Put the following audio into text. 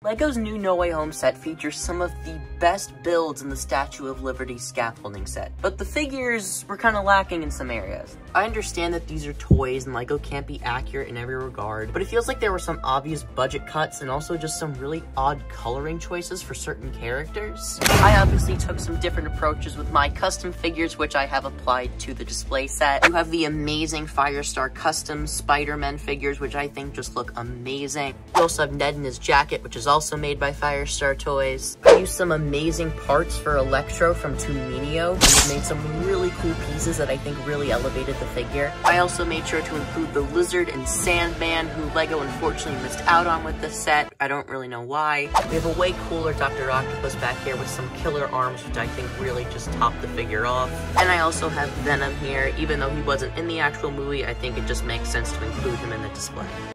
LEGO's new No Way Home set features some of the best builds in the Statue of Liberty scaffolding set, but the figures were kind of lacking in some areas. I understand that these are toys and LEGO can't be accurate in every regard, but it feels like there were some obvious budget cuts and also just some really odd coloring choices for certain characters. I obviously took some different approaches with my custom figures, which I have applied to the display set. You have the amazing Firestar custom Spider-Man figures, which I think just look amazing. You also have Ned in his jacket, which is also made by Firestar Toys. I used some amazing parts for Electro from Tuminio, who made some really cool pieces that I think really elevated the figure. I also made sure to include the Lizard and Sandman, who LEGO unfortunately missed out on with this set. I don't really know why. We have a way cooler Dr. Octopus back here with some killer arms, which I think really just top the figure off. And I also have Venom here. Even though he wasn't in the actual movie, I think it just makes sense to include him in the display.